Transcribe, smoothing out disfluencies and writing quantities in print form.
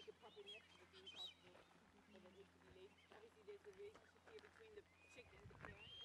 make a proper nest, but it's impossible for the eggs to be laid. Obviously there's a relationship here between the chick and the parent.